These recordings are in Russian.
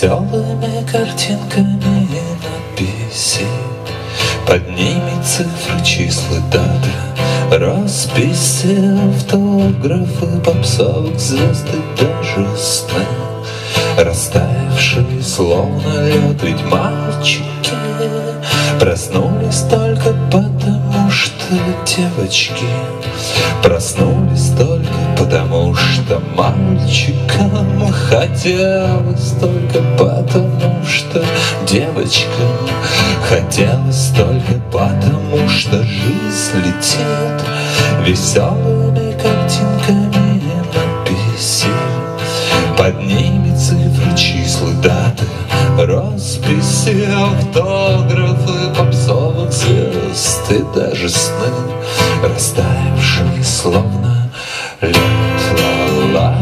веселыми картинками и надписи. Под ними цифры, числа, даты, росписи, автографы попсовых звезд и даже сны, растаявшие словно лед. Ведь мальчики проснулись только потому, что девочки проснулись только потому, что мальчикам хотелось только потому, что девочкам хотелось только потому, что жизнь летит веселыми картинками и надписи. Под ними цифры, числа, даты, росписи, автографы попсовых звезд и даже сны, растаявшие словно лед. Ла-ла.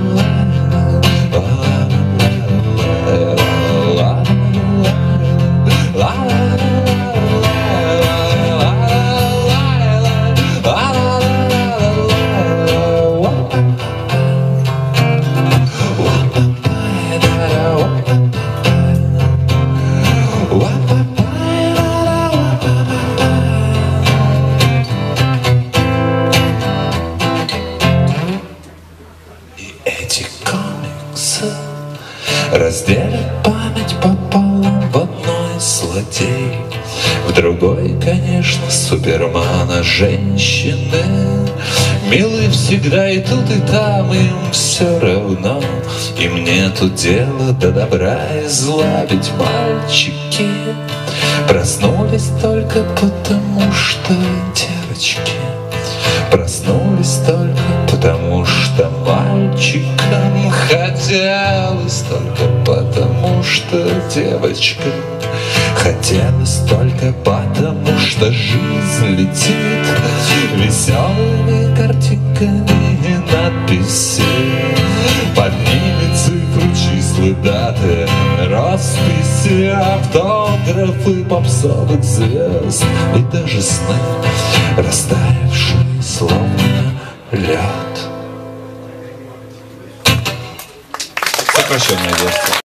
Эти комиксы разделят память пополам. В одной злодей, в другой, конечно, Супермана. Женщины милы всегда и тут, и там, им все равно. Им нету дела до добра и зла. Ведь мальчики проснулись только потому, что девочки проснулись только потому, что мальчикам хотелось только потому, что девочкам хотелось только потому, что жизнь летит веселыми картинками и надписи. Под ними цифры, числа, даты, росписи, автографы попсовых звезд и даже сны, растаявшие словно лед. Сокращенная версия.